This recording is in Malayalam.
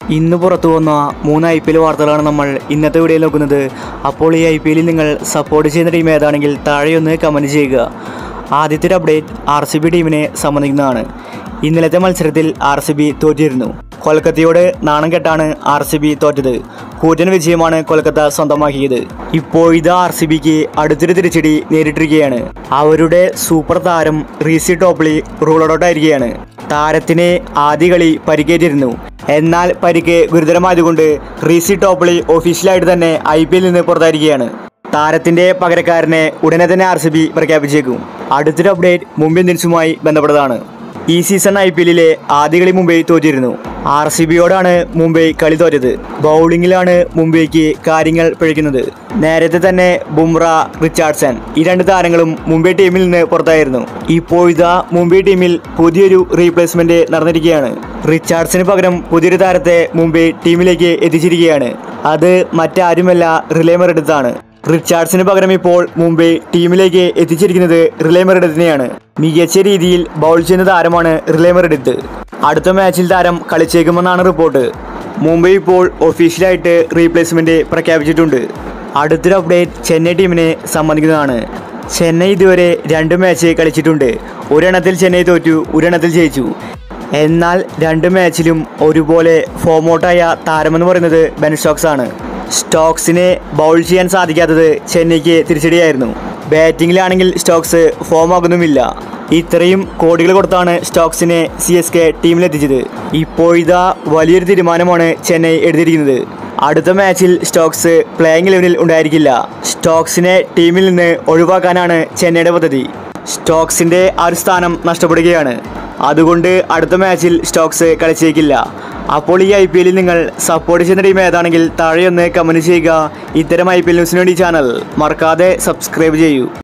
ഇന്ന് പുറത്തു വന്ന 3 IPL വാർത്തകളാണ് നമ്മൾ ഇന്നത്തെ വീഡിയോയിൽ നോക്കുന്നത്. അപ്പോൾ ഈ IPL നിങ്ങൾ സപ്പോർട്ട് ചെയ്യുന്ന ടീം ഏതാണെങ്കിൽ താഴെയൊന്ന് കമൻറ്റ് ചെയ്യുക. ആദ്യത്തെ ഒരു അപ്ഡേറ്റ് RCB ടീമിനെ സംബന്ധിക്കുന്നതാണ്. ഇന്നലത്തെ മത്സരത്തിൽ RCB തോറ്റിരുന്നു. കൊൽക്കത്തയോട് നാണം കെട്ടാണ് RCB തോറ്റത്. കൂറ്റൻ വിജയമാണ് കൊൽക്കത്ത സ്വന്തമാക്കിയത്. ഇപ്പോഴിത് RCBക്ക് അടുത്തൊരു തിരിച്ചടി നേരിട്ടിരിക്കുകയാണ്. അവരുടെ സൂപ്പർ താരം റീസി ടോപ്ലി റൂൾ ഔട്ട് ആയിരിക്കുകയാണ്. താരത്തിന് ആദ്യ കളി പരിക്കേറ്റിരുന്നു. എന്നാൽ പരിക്ക് ഗുരുതരമായതുകൊണ്ട് റീസി ടോപ്ലി ഒഫീഷ്യലായിട്ട് തന്നെ IPL നിന്ന് പുറത്തായിരിക്കുകയാണ്. താരത്തിന്റെ പകരക്കാരനെ ഉടനെ തന്നെ RCB പ്രഖ്യാപിച്ചേക്കും. അടുത്തൊരു അപ്ഡേറ്റ് മുംബൈ ഇന്ത്യൻസുമായി ബന്ധപ്പെട്ടതാണ്. ഈ സീസൺ IPL ആദ്യ കളി മുംബൈ തോറ്റിരുന്നു. RCBയോടാണ് മുംബൈ കളി തോറ്റത്. ബൗളിങ്ങിലാണ് മുംബൈക്ക് കാര്യങ്ങൾ പിഴയ്ക്കുന്നത്. നേരത്തെ തന്നെ ബുംറ, റിച്ചാർഡ്സൺ ഈ 2 താരങ്ങളും മുംബൈ ടീമിൽ നിന്ന് പുറത്തായിരുന്നു. ഇപ്പോഴിതാ മുംബൈ ടീമിൽ പുതിയൊരു റീപ്ലേസ്മെന്റ് നടന്നിരിക്കുകയാണ്. റിച്ചാർഡ്സിന് പകരം പുതിയൊരു താരത്തെ മുംബൈ ടീമിലേക്ക് എത്തിച്ചിരിക്കുകയാണ്. അത് മറ്റാരുമല്ല, റിലേ മെറിഡിത്താണ്. റിച്ചാർഡ്സിന് പകരം ഇപ്പോൾ മുംബൈ ടീമിലേക്ക് എത്തിച്ചിരിക്കുന്നത് റിലേ മെറിഡിത്തിനെയാണ്. മികച്ച രീതിയിൽ ബൗൾ ചെയ്യുന്ന താരമാണ് റിലേ മെറിഡിത്ത്. അടുത്ത മാച്ചിൽ താരം കളിച്ചേക്കുമെന്നാണ് റിപ്പോർട്ട്. മുംബൈ ഇപ്പോൾ ഒഫീഷ്യലായിട്ട് റീപ്ലേസ്മെന്റ് പ്രഖ്യാപിച്ചിട്ടുണ്ട്. അടുത്തൊരു അപ്ഡേറ്റ് ചെന്നൈ ടീമിനെ സംബന്ധിക്കുന്നതാണ്. ചെന്നൈ ഇതുവരെ 2 മാച്ച് കളിച്ചിട്ടുണ്ട്. ഒരെണ്ണത്തിൽ ചെന്നൈ തോറ്റു, ഒരെണ്ണത്തിൽ ജയിച്ചു. എന്നാൽ 2 മാച്ചിലും ഒരുപോലെ ഫോം ഔട്ടായ താരമെന്ന് പറയുന്നത് ബെൻ സ്റ്റോക്സ് ആണ്. സ്റ്റോക്സിനെ ബൗൾ ചെയ്യാൻ സാധിക്കാത്തത് ചെന്നൈക്ക് തിരിച്ചടിയായിരുന്നു. ബാറ്റിങ്ങിലാണെങ്കിൽ സ്റ്റോക്സ് ഫോം ആകുന്നുമില്ല. ഇത്രയും കോടികൾ കൊടുത്താണ് സ്റ്റോക്സിനെ CSK ടീമിലെത്തിച്ചത്. ഇപ്പോഴിതാ വലിയൊരു തീരുമാനമാണ് ചെന്നൈ എടുത്തിരിക്കുന്നത്. അടുത്ത മാച്ചിൽ സ്റ്റോക്സ് പ്ലേയിങ് 11-ൽ ഉണ്ടായിരിക്കില്ല. സ്റ്റോക്സിനെ ടീമിൽ നിന്ന് ഒഴിവാക്കാനാണ് ചെന്നൈയുടെ പദ്ധതി. സ്റ്റോക്സിൻ്റെ ആ ഒരു സ്ഥാനം നഷ്ടപ്പെടുകയാണ്. അതുകൊണ്ട് അടുത്ത മാച്ചിൽ സ്റ്റോക്സ് കളിച്ചേക്കില്ല. അപ്പോൾ ഈ IPL നിങ്ങൾ സപ്പോർട്ട് ചെയ്യുന്ന ടീം ഏതാണെങ്കിൽ താഴെയൊന്ന് കമൻറ്റ് ചെയ്യുക. ഇത്തരം IPL ന്യൂസിന് വേണ്ടി ചാനൽ മറക്കാതെ സബ്സ്ക്രൈബ് ചെയ്യൂ.